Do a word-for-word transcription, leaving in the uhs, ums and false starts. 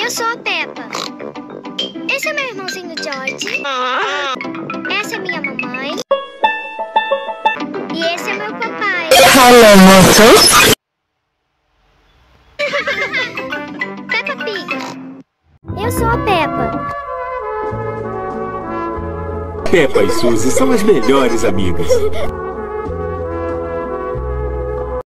Eu sou a Peppa. Esse é meu irmãozinho George. Essa é minha mamãe. E esse é meu papai. Hello, moço. Peppa Pig. Eu sou a Peppa. Peppa e Suzy são as melhores amigas.